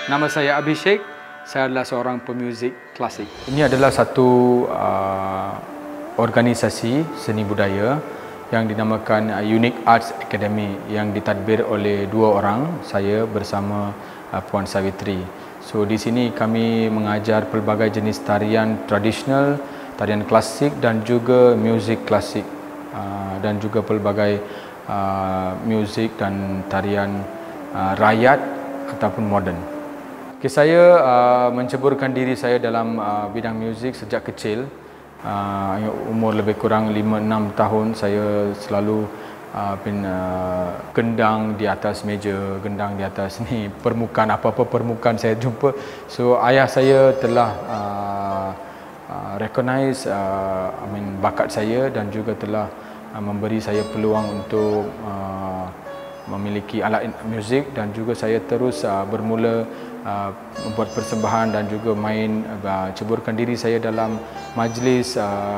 Nama saya Abhishek, saya adalah seorang pemuzik klasik. Ini adalah satu organisasi seni budaya yang dinamakan Unique Arts Academy yang ditadbir oleh dua orang, saya bersama Puan Savitri. So di sini kami mengajar pelbagai jenis tarian tradisional, tarian klasik dan juga muzik klasik dan juga pelbagai muzik dan tarian rakyat ataupun moden. Okay, saya menceburkan diri saya dalam bidang muzik sejak kecil. Umur lebih kurang 5-6 tahun saya selalu gendang di atas meja, gendang di atas ni permukaan, apa-apa permukaan saya jumpa. So ayah saya telah recognize bakat saya dan juga telah memberi saya peluang untuk memiliki alat muzik, dan juga saya terus bermula membuat persembahan dan juga main, ceburkan diri saya dalam majlis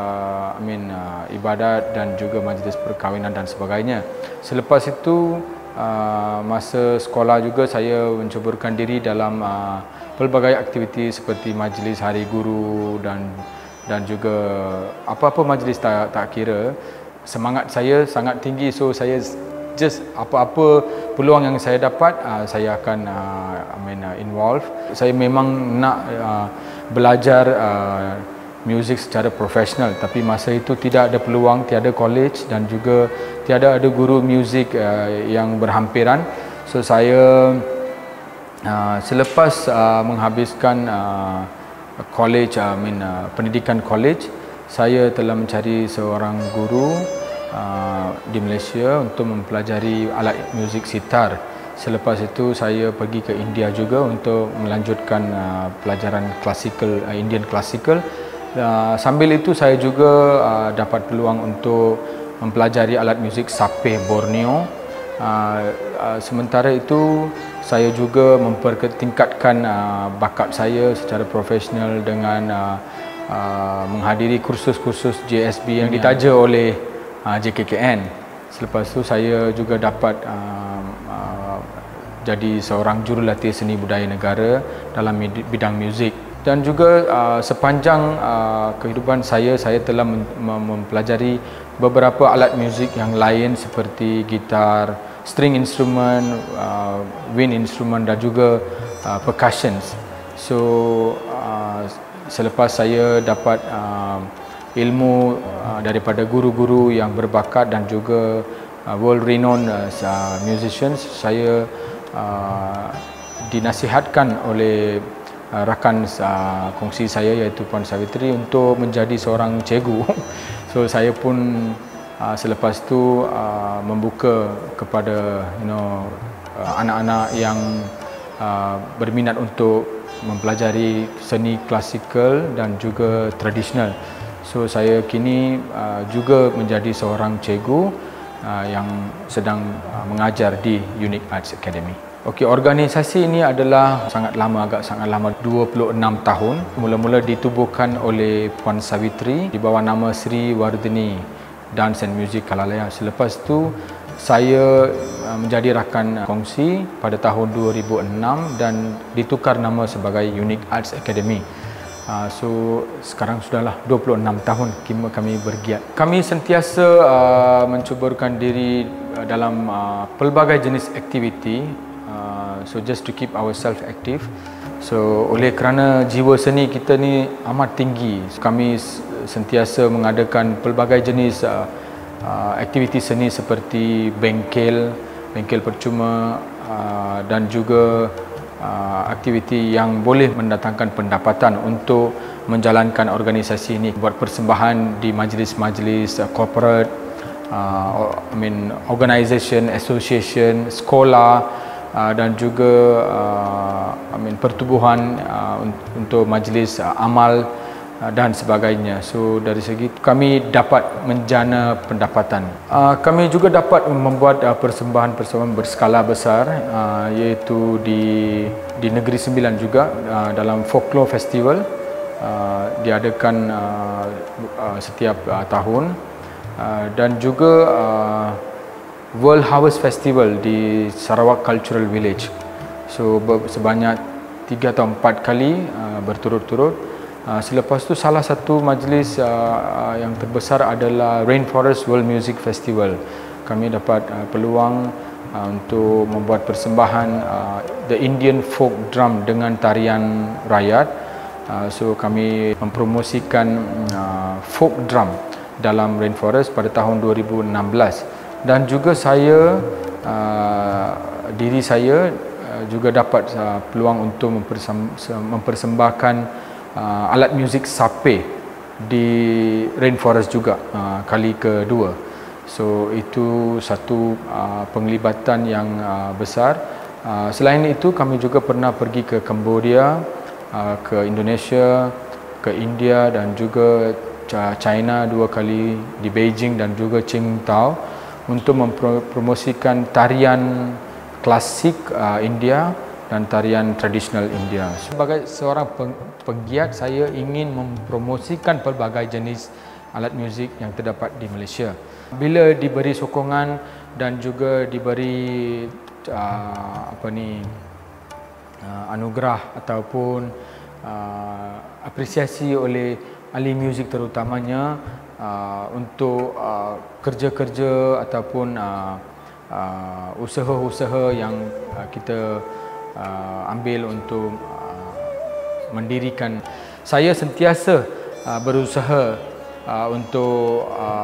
ibadat dan juga majlis perkahwinan dan sebagainya. Selepas itu masa sekolah juga saya menceburkan diri dalam pelbagai aktiviti seperti majlis hari guru dan juga apa-apa majlis tak kira. Semangat saya sangat tinggi, so saya just apa-apa peluang yang saya dapat saya akan involve. Saya memang nak belajar muzik secara profesional, tapi masa itu tidak ada peluang, tiada college dan juga tiada ada guru muzik yang berhampiran. So saya selepas menghabiskan college, pendidikan college, saya telah mencari seorang guru di Malaysia untuk mempelajari alat muzik sitar. Selepas itu saya pergi ke India juga untuk melanjutkan pelajaran klasikal, Indian klasikal. Sambil itu saya juga dapat peluang untuk mempelajari alat muzik sapeh Borneo. Sementara itu saya juga mempertingkatkan bakat saya secara profesional dengan menghadiri kursus-kursus JSB yang ditaja oleh JKKN. Selepas itu saya juga dapat jadi seorang jurulatih seni budaya negara dalam bidang muzik. Dan juga sepanjang kehidupan saya telah mempelajari beberapa alat muzik yang lain seperti gitar, string instrument, wind instrument dan juga percussions. So selepas saya dapat ilmu daripada guru-guru yang berbakat dan juga world renowned musicians, saya dinasihatkan oleh rakan kongsi saya iaitu Puan Savitri untuk menjadi seorang cikgu. So saya pun selepas itu membuka kepada anak-anak yang berminat untuk mempelajari seni klasikal dan juga tradisional. So saya kini juga menjadi seorang cikgu yang sedang mengajar di Unique Arts Academy. Okey, organisasi ini adalah sangat lama, 26 tahun. Mula-mula ditubuhkan oleh Puan Savitri di bawah nama Sri Wardhini Dance and Music Kalalaya. Selepas itu saya menjadi rakan kongsi pada tahun 2006 dan ditukar nama sebagai Unique Arts Academy. So sekarang sudahlah 26 tahun kami bergiat. Kami sentiasa mencuburkan diri dalam pelbagai jenis aktiviti, so just to keep ourselves active. So oleh kerana jiwa seni kita ni amat tinggi, kami sentiasa mengadakan pelbagai jenis aktiviti seni seperti bengkel percuma dan juga aktiviti yang boleh mendatangkan pendapatan untuk menjalankan organisasi ini. Buat persembahan di majlis-majlis corporate, organisation, association, sekolah dan juga pertubuhan untuk majlis amal dan sebagainya. So dari segi kami dapat menjana pendapatan. Kami juga dapat membuat persembahan-persembahan berskala besar, iaitu di Negeri Sembilan juga dalam Folklore Festival diadakan setiap tahun, dan juga World Harvest Festival di Sarawak Cultural Village. So sebanyak 3 atau 4 kali berturut-turut. Selepas tu salah satu majlis yang terbesar adalah Rainforest World Music Festival. Kami dapat peluang untuk membuat persembahan The Indian Folk Drum dengan tarian rakyat. So kami mempromosikan folk drum dalam Rainforest pada tahun 2016, dan juga diri saya juga dapat peluang untuk mempersembahkan alat muzik sape di Rainforest juga kali kedua. So itu satu penglibatan yang besar. Selain itu kami juga pernah pergi ke Cambodia, ke Indonesia, ke India dan juga China 2 kali, di Beijing dan juga Qingdao, untuk mempromosikan tarian klasik India dan tarian tradisional India. Sebagai seorang penggiat, saya ingin mempromosikan pelbagai jenis alat muzik yang terdapat di Malaysia. Bila diberi sokongan dan juga diberi anugerah ataupun apresiasi oleh ahli muzik terutamanya untuk kerja-kerja ataupun usaha-usaha yang kita ambil untuk mendirikan. Saya sentiasa berusaha untuk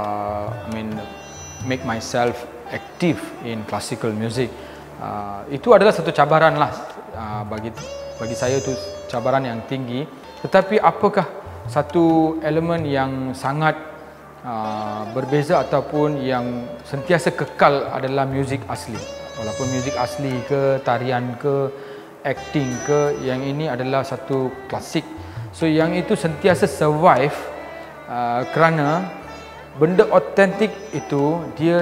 make myself active in classical music. Itu adalah satu cabaran lah bagi saya, itu cabaran yang tinggi. Tetapi apakah satu elemen yang sangat berbeza ataupun yang sentiasa kekal adalah muzik asli. Walaupun muzik asli ke, tarian ke, acting ke, yang ini adalah satu klasik. So yang itu sentiasa survive kerana benda otentik itu dia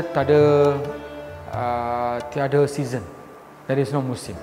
tiada season. There is no musim.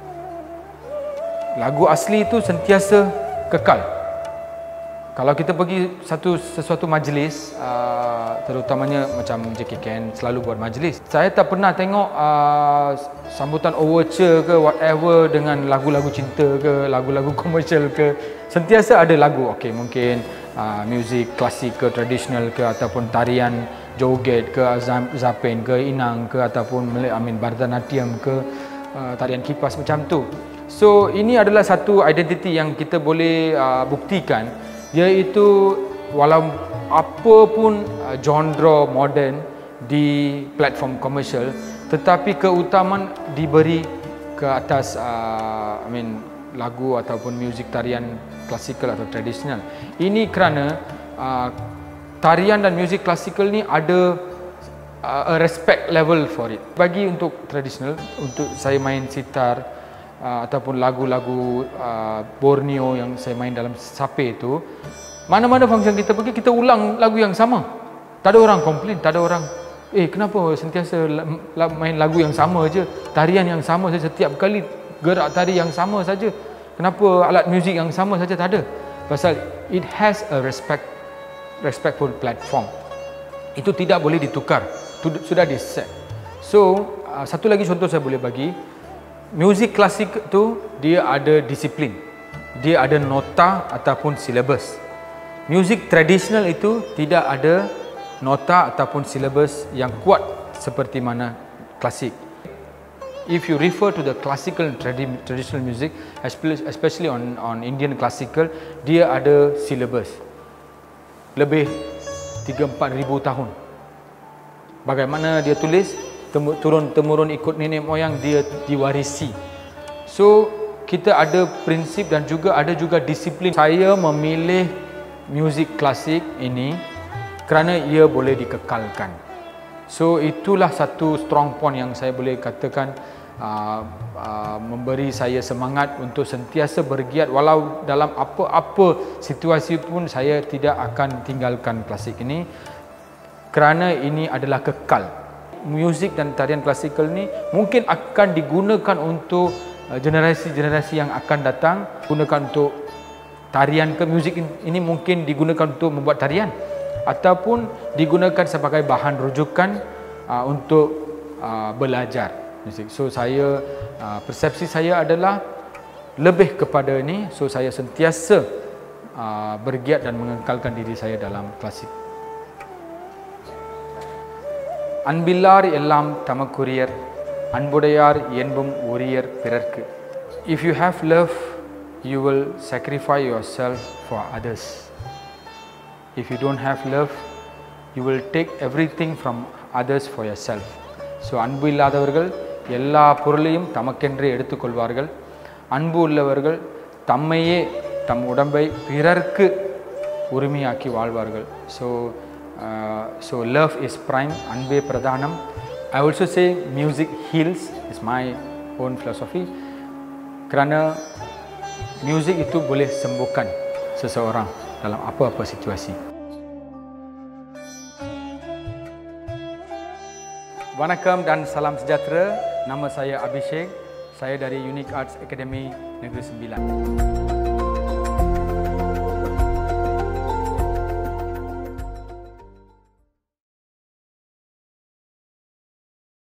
Lagu asli itu sentiasa kekal. Kalau kita pergi sesuatu majlis, terutamanya macam JKKN selalu buat majlis, saya tak pernah tengok sambutan overture ke whatever dengan lagu-lagu cinta ke, lagu-lagu komersial ke. Sentiasa ada lagu, okey, mungkin muzik klasik ke, tradisional ke, ataupun tarian joget ke, zapen ke, inang ke, ataupun Bharatanatyam ke, tarian kipas macam tu. So ini adalah satu identiti yang kita boleh buktikan, iaitu walau apa pun genre moden di platform komersial, tetapi keutamaan diberi ke atas lagu ataupun muzik tarian klasikal atau tradisional. Ini kerana tarian dan muzik klasikal ni ada a respect level for it. Bagi untuk tradisional, untuk saya main sitar ataupun lagu-lagu Borneo yang saya main dalam sape itu, mana-mana function kita pergi, kita ulang lagu yang sama. Tak ada orang komplain, tak ada orang kenapa sentiasa main lagu yang sama aja, tarian yang sama saja, setiap kali gerak tari yang sama saja, kenapa alat muzik yang sama saja, tak ada. Pasal it has a respectful platform. Itu tidak boleh ditukar, sudah di set. So satu lagi contoh saya boleh bagi, muzik klasik tu dia ada disiplin, dia ada nota ataupun silabus. Muzik tradisional itu tidak ada nota ataupun silabus yang kuat seperti mana klasik. If you refer to the classical and traditional music, especially on Indian classical, dia ada silabus lebih 3-4 ribu tahun. Bagaimana dia tulis, turun-temurun ikut nenek moyang, dia diwarisi. So kita ada prinsip dan juga ada disiplin. Saya memilih muzik klasik ini kerana ia boleh dikekalkan. So itulah satu strong point yang saya boleh katakan memberi saya semangat untuk sentiasa bergiat, walau dalam apa-apa situasi pun saya tidak akan tinggalkan klasik ini, kerana ini adalah kekal. Muzik dan tarian klasikal ni mungkin akan digunakan untuk generasi-generasi yang akan datang, gunakan untuk tarian ke, muzik ini mungkin digunakan untuk membuat tarian ataupun digunakan sebagai bahan rujukan untuk belajar muzik. So persepsi saya adalah lebih kepada ini. So saya sentiasa bergiat dan mengekalkan diri saya dalam klasik. அன்பில்லார் எல்லாம் தமக்குரியர் அன்புடையார் என்பும் உரியர் பிறர்க்கு. If you have love, you will sacrifice yourself for others. If you don't have love, you will take everything from others for yourself. So அன்பு இல்லாதவர்கள் எல்லா பொருளையும் தமக்கென்றே எடுத்துக்கொள்வார்கள். அன்பு உள்ளவர்கள் தம்மையே தம் உடம்பை பிறர்க்கு உரிமையாக்கி வாழ்வார்கள். So love is prime, anbe pradhanam. I also say music heals, is my own philosophy. Kerana music itu boleh sembuhkan seseorang dalam apa-apa situasi. Vanakkam dan salam sejahtera. Nama saya Abhishek. Saya dari Unique Arts Academy Negeri Sembilan.